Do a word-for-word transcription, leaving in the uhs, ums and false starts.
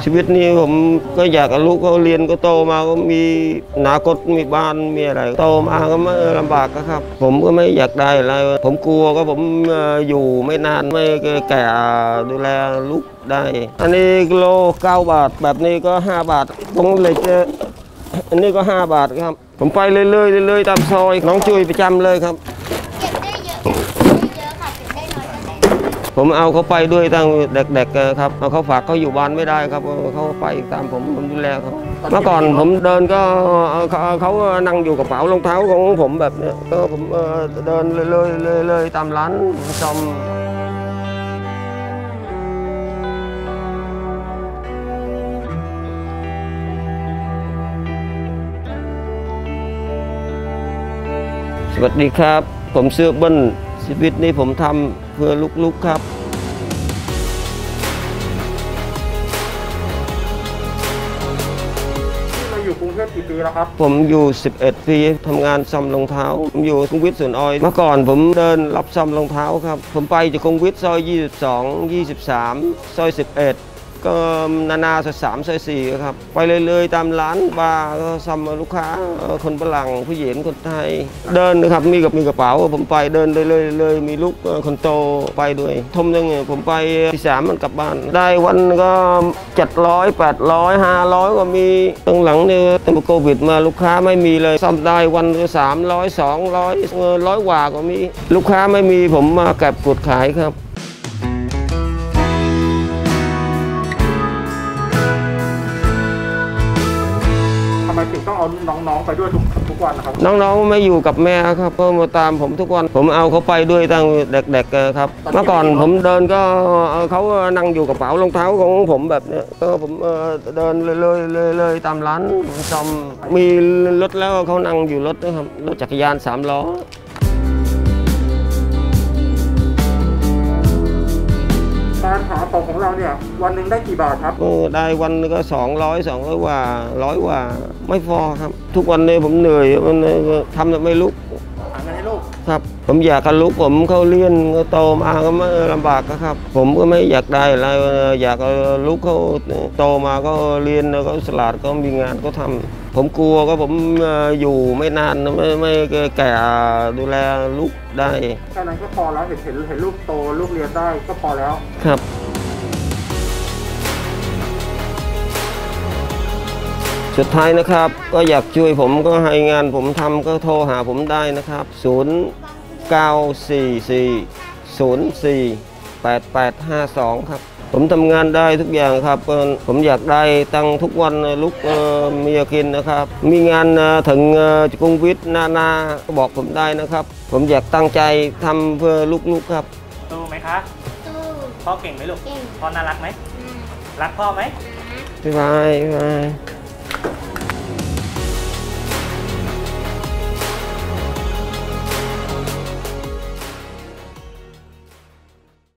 ชีวิตนี้ผมก็อยากให้ลูกเขาเรียนก็โตมาก็มีอนาคตมีบ้านมีอะไรโตมาก็ไม่ลำบากครับผมก็ไม่อยากได้อะไรผมกลัวก็ผมอยู่ไม่นานไม่แก่ดูแลลูกได้อันนี้กิโลเก้าบาทแบบนี้ก็ห้าบาทตรงเหล็กอันนี้ก็ห้าบาทครับผมไปเรื่อยๆเรื่อยๆตามซอยน้องช่วยประจำเลยครับผมเอาเขาไปด้วยตั้งเด็กๆครับเอาเขาฝากเขาอยู่บ้านไม่ได้ครับเขาไปตามผมผมดูแลเขาเมื่อก่อนผมเดินก็เขานั่งอยู่กระเป๋ารองเท้าของผมแบบนี้ก็ผมเดินเลยๆเลยๆตามร้านซ่อมสวัสดีครับผมเสื้อเบิ้ลชีวิตนี้ผมทำเพื่อลูกๆครับเราอยู่กรุงเทพกี่ปีแล้วครับผมอยู่สิบเอ็ดปีทำงานซ่อมรองเท้าผมอยู่สุขุมวิทสวนอ้อยเมื่อก่อนผมเดินรับซ่อมรองเท้าครับผมไปจากสุขุมวิทซอยยี่สิบสอง ยี่สิบสามซอยสิบเอ็ดก็นานาซอยสามซอยสี่ครับไปเลยๆตามร้านบาร์ก็ซ่อมลูกค้าคนฝรั่งผู้หญิงคนไทยเดินนะครับมีกับมีกระเป๋าผมไปเดินเลยเลยเลยมีลูกคนโตไปด้วยทุ่มนึงผมไปที่สามมันกลับบ้านได้วันก็เจ็ดร้อยแปดร้อยห้าร้อยก็มีตั้งหลังเนี่ยตั้งแต่โควิดมาลูกค้าไม่มีเลยซ่อมได้วันก็สามร้อยสองร้อยร้อยกว่าก็มีลูกค้าไม่มีผมมาเก็บกดขายครับทำไมถึงต้องเอาน้องๆไปด้วยทุกทุกวันนะครับน้องๆไม่อยู่กับแม่ครับก็มาตามผมทุกวันผมเอาเขาไปด้วยตั้งเด็กๆครับเมื่อก่อนผมเดินก็เขานั่งอยู่กระเป๋ารองเท้าของผมแบบนี้ก็ผมเดินเลยๆเลยๆตามร้านซ่อมมีรถแล้วเขานั่งอยู่รถนะครับรถจักรยานสามล้อการหาของของเราเนี่ยวันหนึ่งได้กี่บาทครับได้วันก็สองร้อยสองร้อยว่าร้อยว่าไม่พอครับทุกวันนี้ผมเหนื่อยมันทำแต่ไม่ลุกหาเงินให้ลูกครับผมอยากให้ลูกผมเขาเรียนก็โตมาก็ไม่ลำบากครับผมก็ไม่อยากได้อะไรอยากลูกเขาโตมาก็เรียนแล้วก็ฉลาดก็มีงานก็ทำผมกลัวก็ผมอยู่ไม่นานไม่ไม่แก่ดูแลลูกได้แค่นั้นก็พอแล้วเห็นเห็นเห็นลูกโตลูกเรียนได้ก็พอแล้วครับสุดท้ายนะครับก็อยากช่วยผมก็ให้งานผมทำก็โทรหาผมได้นะครับศูนย์ เก้า สี่ สี่ ศูนย์ สี่ แปด แปด ห้า สองครับผมทำงานได้ทุกอย่างครับผมอยากได้ตังทุกวันลูกมีกินนะครับมีงานถึงสุขุมวิทนานาก็บอกผมได้นะครับผมอยากตั้งใจทำเพื่อลูกๆครับสู้ไหมคะสู้พ่อเก่งไหมลูกพ่อน่ารักไหมรักพ่อไหมบ๊ายบายบ๊ายบาย